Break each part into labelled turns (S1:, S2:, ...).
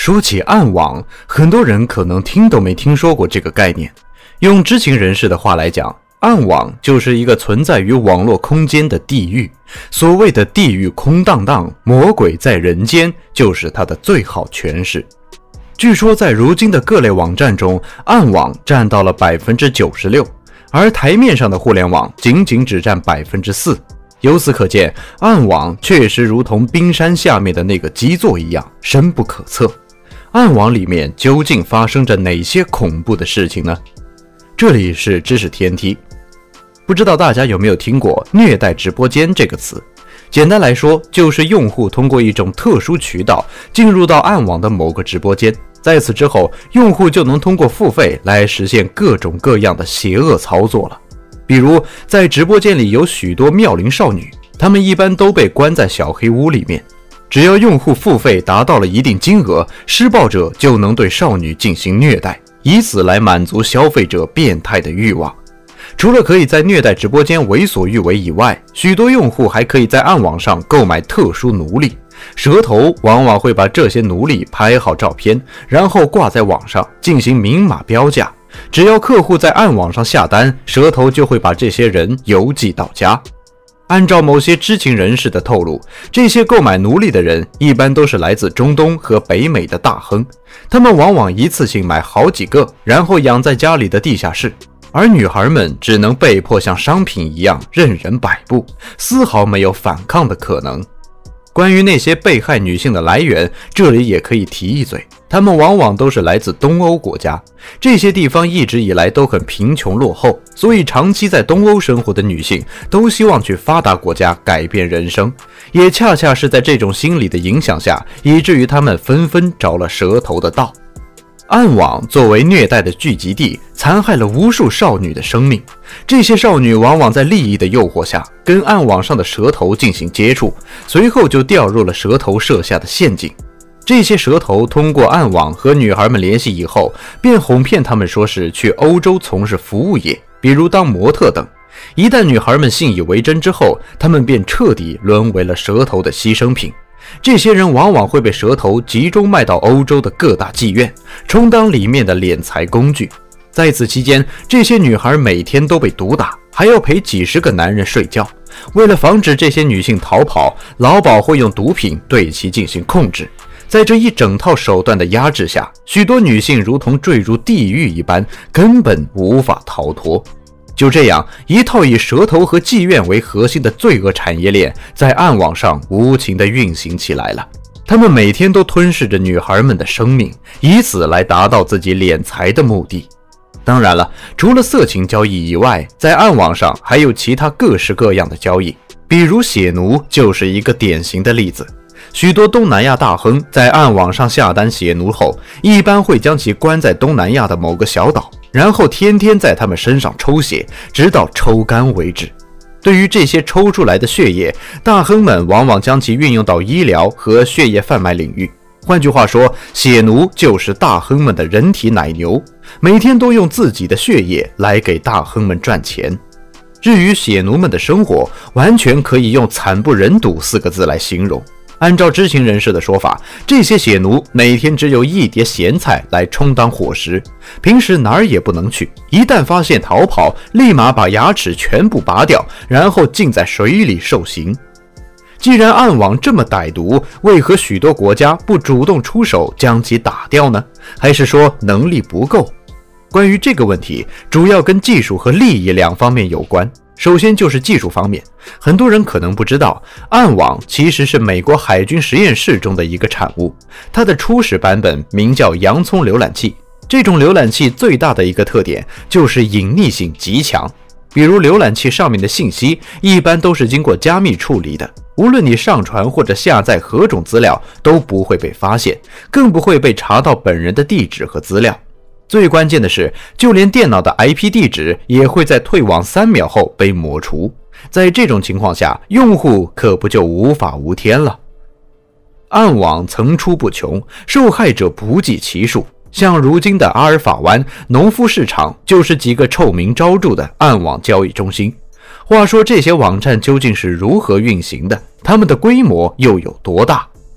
S1: 说起暗网，很多人可能听都没听说过这个概念。用知情人士的话来讲，暗网就是一个存在于网络空间的地狱。所谓的地狱空荡荡，魔鬼在人间，就是它的最好诠释。据说在如今的各类网站中，暗网占到了 96%， 而台面上的互联网仅只占 4%。由此可见，暗网确实如同冰山下面的那个基座一样，深不可测。暗网里面究竟发生着哪些恐怖的事情呢？这里是知识天梯。不知道大家有没有听过虐待直播间这个词？简单来说，就是用户通过一种特殊渠道进入到暗网的某个直播间，在此之后，用户就能通过付费来实现各种各样的邪恶操作了。比如在直播间里有许多妙龄少女，她们一般都被关在小黑屋里面，只要用户付费达到了一定金额，施暴者就能对少女进行虐待，以此来满足消费者变态的欲望。除了可以在虐待直播间为所欲为以外，许多用户还可以在暗网上购买特殊奴隶。蛇头往往会把这些奴隶拍好照片，然后挂在网上进行明码标价。只要客户在暗网上下单，蛇头就会把这些人邮寄到家。按照某些知情人士的透露，这些购买奴隶的人一般都是来自中东和北美的大亨，他们往往一次性买好几个，然后养在家里的地下室，而女孩们只能被迫像商品一样任人摆布，丝毫没有反抗的可能。关于那些被害女性的来源，这里也可以提一嘴，她们往往都是来自东欧国家，这些地方一直以来都很贫穷落后，所以长期在东欧生活的女性都希望去发达国家改变人生，也恰恰是在这种心理的影响下，以至于她们纷纷着了蛇头的道。暗网作为虐待的聚集地，残害了无数少女的生命。这些少女往往在利益的诱惑下，跟暗网上的蛇头进行接触，随后就掉入了蛇头设下的陷阱。这些蛇头通过暗网和女孩们联系以后，便哄骗她们说是去欧洲从事服务业，比如当模特等。一旦女孩们信以为真之后，她们便彻底沦为了蛇头的牺牲品。这些人往往会被蛇头集中卖到欧洲的各大妓院，充当里面的敛财工具。在此期间，这些女孩每天都被毒打，还要陪几十个男人睡觉。为了防止这些女性逃跑，老鸨会用毒品对其进行控制。在这一整套手段的压制下，许多女性如同坠入地狱一般，根本无法逃脱。就这样，一套以蛇头和妓院为核心的罪恶产业链在暗网上无情地运行起来了。他们每天都吞噬着女孩们的生命，以此来达到自己敛财的目的。当然了，除了色情交易以外，在暗网上还有其他各式各样的交易，比如血奴就是一个典型的例子。许多东南亚大亨在暗网上下单血奴后，一般会将其关在东南亚的某个小岛，然后天天在他们身上抽血，直到抽干为止。对于这些抽出来的血液，大亨们往往将其运用到医疗和血液贩卖领域。换句话说，血奴就是大亨们的人体奶牛，每天都用自己的血液来给大亨们赚钱。至于血奴们的生活，完全可以用惨不忍睹4个字来形容。按照知情人士的说法，这些血奴每天只有一碟咸菜来充当伙食，平时哪儿也不能去，一旦发现逃跑，立马把牙齿全部拔掉，然后浸在水里受刑。既然暗网这么歹毒，为何许多国家不主动出手将其打掉呢？还是说能力不够？关于这个问题，主要跟技术和利益两方面有关。首先就是技术方面，很多人可能不知道，暗网其实是美国海军实验室中的一个产物，它的初始版本名叫洋葱浏览器。这种浏览器最大的一个特点就是隐匿性极强，比如浏览器上面的信息一般都是经过加密处理的，无论你上传或者下载何种资料都不会被发现，更不会被查到本人的地址和资料。最关键的是，就连电脑的 IP 地址也会在退网3秒后被抹除。在这种情况下，用户可不就无法无天了。暗网层出不穷，受害者不计其数，像如今的阿尔法湾、农夫市场就是几个臭名昭著的暗网交易中心。话说这些网站究竟是如何运行的？它们的规模又有多大？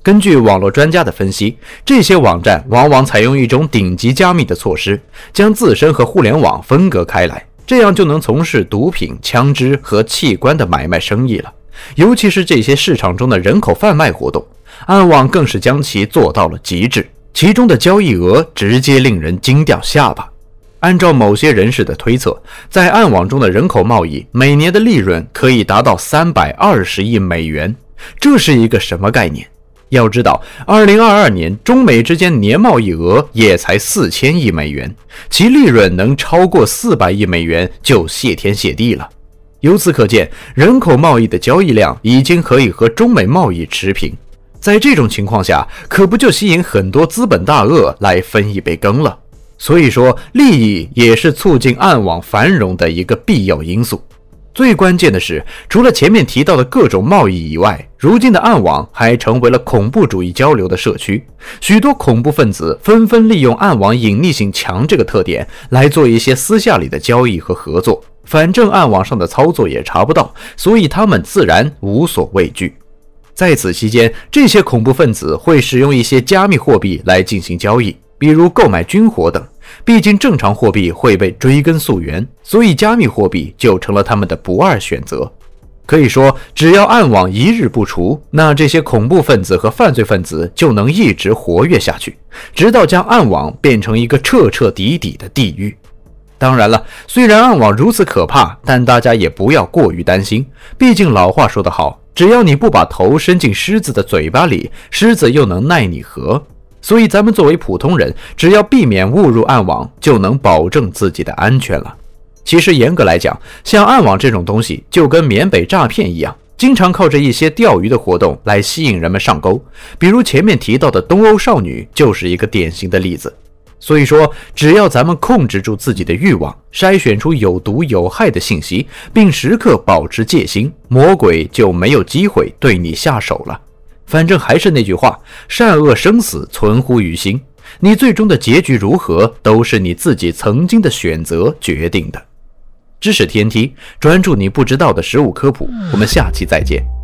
S1: 根据网络专家的分析，这些网站往往采用一种顶级加密的措施，将自身和互联网分隔开来，这样就能从事毒品、枪支和器官的买卖生意了。尤其是这些市场中的人口贩卖活动，暗网更是将其做到了极致，其中的交易额直接令人惊掉下巴。按照某些人士的推测，在暗网中的人口贸易每年的利润可以达到320亿美元，这是一个什么概念？要知道，2022年中美之间年贸易额也才4000亿美元，其利润能超过400亿美元就谢天谢地了。由此可见，人口贸易的交易量已经可以和中美贸易持平。在这种情况下，可不就吸引很多资本大鳄来分一杯羹了？所以说，利益也是促进暗网繁荣的一个必要因素。最关键的是，除了前面提到的各种贸易以外，如今的暗网还成为了恐怖主义交流的社区。许多恐怖分子纷纷利用暗网隐匿性强这个特点，来做一些私下里的交易和合作。反正暗网上的操作也查不到，所以他们自然无所畏惧。在此期间，这些恐怖分子会使用一些加密货币来进行交易，比如购买军火等。毕竟正常货币会被追根溯源，所以加密货币就成了他们的不二选择。可以说，只要暗网一日不除，那这些恐怖分子和犯罪分子就能一直活跃下去，直到将暗网变成一个彻彻底底的地狱。当然了，虽然暗网如此可怕，但大家也不要过于担心，毕竟老话说得好，只要你不把头伸进狮子的嘴巴里，狮子又能奈你何？所以咱们作为普通人，只要避免误入暗网，就能保证自己的安全了。其实严格来讲，像暗网这种东西就跟缅北诈骗一样，经常靠着一些钓鱼的活动来吸引人们上钩，比如前面提到的东欧少女就是一个典型的例子。所以说，只要咱们控制住自己的欲望，筛选出有毒有害的信息，并时刻保持戒心，魔鬼就没有机会对你下手了。反正还是那句话，善恶生死存乎于心，你最终的结局如何，都是你自己曾经的选择决定的。知识天梯，专注你不知道的实物科普，我们下期再见。